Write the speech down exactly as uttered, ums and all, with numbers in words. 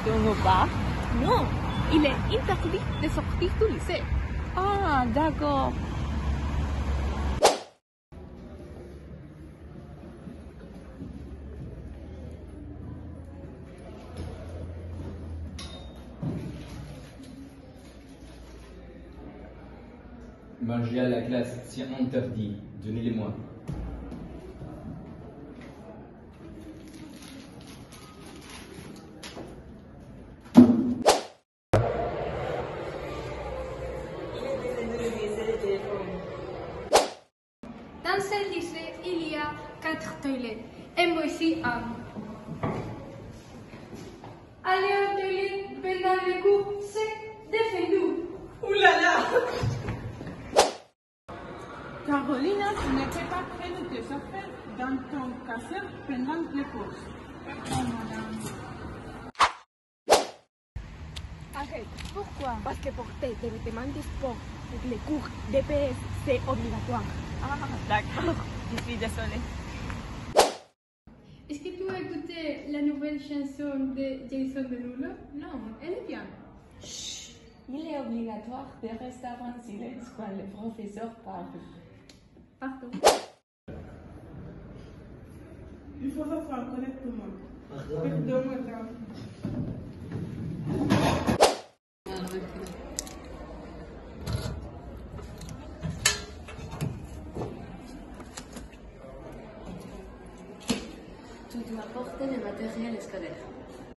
ton repas? Non, il est interdit de sortir du lycée. Ah, d'accord. Manger à la classe, c'est interdit. Donnez-les-moi. Dans ce lycée, il y a quatre toilettes. Et moi aussi un. Aller aux toilettes pendant les cours, c'est défendu. Ouh là là! Carolina, tu n'étais pas près de te sortir dans ton casseur pendant les cours. Oh, madame. Arrête. Pourquoi? Parce que porter des vêtements de sport pour les cours D P S, c'est obligatoire. Ah, d'accord. Je suis désolée. Est-ce que tu as écouté la nouvelle chanson de Jason Derulo? Non, elle est bien. Chut. Il est obligatoire de rester en silence quand le professeur parle. Pardon. Il faut s'asseoir correctement. Donne-moi ça.